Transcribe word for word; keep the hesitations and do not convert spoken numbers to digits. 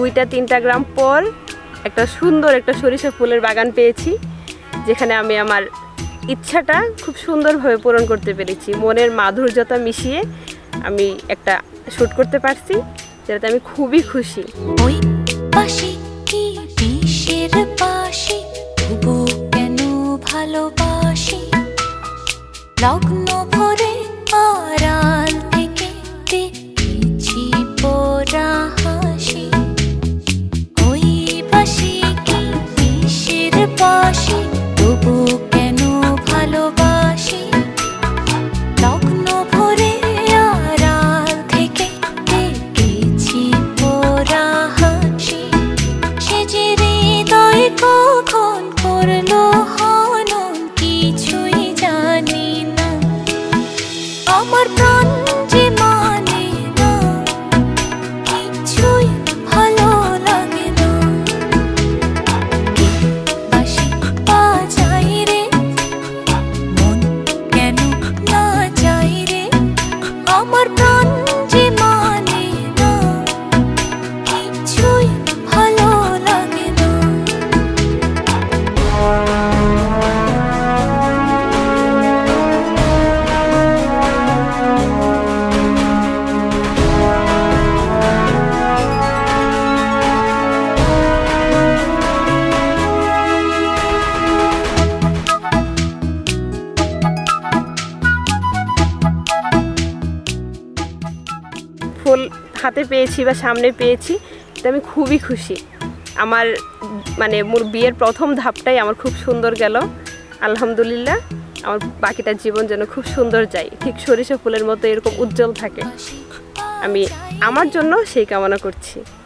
দুইটা তিনটা গ্রাম পর একটা সুন্দর একটা সরিষা ফুলের বাগান পেয়েছি, যেখানে আমি আমার ইচ্ছাটা খুব সুন্দরভাবে পূরণ করতে পেরেছি। মনের মাধুর্যতা মিশিয়ে আমি একটা শ্যুট করতে পারছি, যেটাতে আমি খুবই খুশি। ওই পাশে কি বিষের পাশে তবু কেন ভালোবাসি, লগ্ন ভরে আড়াল থেকে দেখেছি পোড়া হাসি। ওই পাশে কি বিষের পাশে তবু কেন ভালোবাসি, লগ্ন ভরে আড়াল থেকে দেখেছি পোড়া হাসি। সে যে হৃদয় কখন করলো হনন কিছুই জানি না, আমার প্রাণ যে মানে না, কিছুই ভালো লাগে না। কে বাঁশি বাজায় রে, মন কেন না যায় রে, আমার প্রাণ যে মানে না, কিছুই ভালো লাগে না। ফুল হাতে পেয়েছি বা সামনে পেয়েছি, তো আমি খুবই খুশি। আমার মানে মোর বিয়ের প্রথম ধাপটাই আমার খুব সুন্দর গেল, আলহামদুলিল্লাহ। আমার বাকিটা জীবন যেন খুব সুন্দর যায়, ঠিক সরিষা ফুলের মতো এরকম উজ্জ্বল থাকে, আমি আমার জন্য সেই কামনা করছি।